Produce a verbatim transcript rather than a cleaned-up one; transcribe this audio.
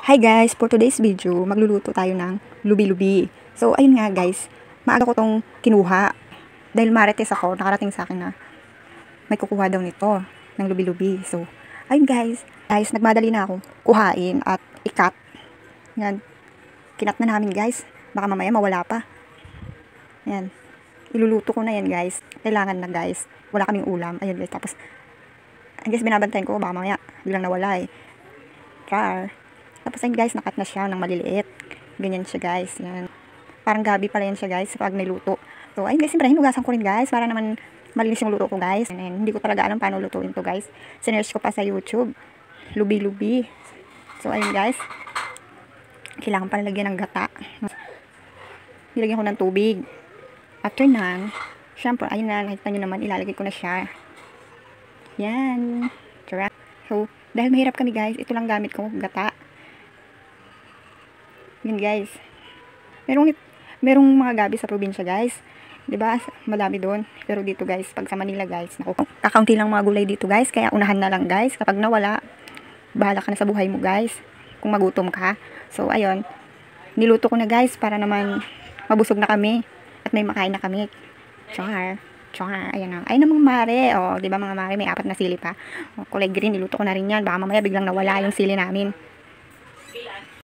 Hi guys, for today's video, magluluto tayo ng lubi-lubi. So, ayun nga guys, maaga ko tong kinuha. Dahil marites ako, nakarating sa akin na may kukuha daw nito ng lubi-lubi. So, ayun guys, guys, nagmadali na ako kuhain at ikat. Yan, kinat na namin guys. Baka mamaya mawala pa. Yan, iluluto ko na yan guys. Kailangan na guys. Wala kaming ulam. Ayun guys, tapos, ayun guys, binabantayan ko, baka mamaya biglang nawala eh. Char. Tapos ayun guys, nakat na siya ng maliliit. Ganyan siya guys. Yan. Parang gabi pala yan siya guys pag niluto. So ayun guys, siyempre hinugasan ko rin guys para naman malinis yung luto ko guys. And hindi ko talaga alam paano lutuin to guys. Sinearch ko pa sa YouTube. Lubi-lubi. So ayun guys. Kailangan pala lagyan ng gata. Nilagyan ko ng tubig. After nan, syempre ayun na, nakita nyo naman, ilalagay ko na siya. Yan. So, dahil mahirap kami guys, ito lang gamit ko, gata. Yan guys. Merong merong mga gabi sa probinsya guys. 'Di ba? Madami doon. Pero dito guys, pag sa Manila guys, naku, kakaunti lang mga gulay dito guys, kaya unahan na lang guys. Kapag nawala, bahala ka na sa buhay mo guys. Kung magutom ka. So ayun, niluto ko na guys para naman mabusog na kami at may makain na kami. Char. Char. Ayan na. Ayun na mga mare. Oh, 'di ba mga mare, may apat na sili pa. Oh, kulay green, niluto ko na rin 'yan. Baka mamaya biglang nawala yung sili namin.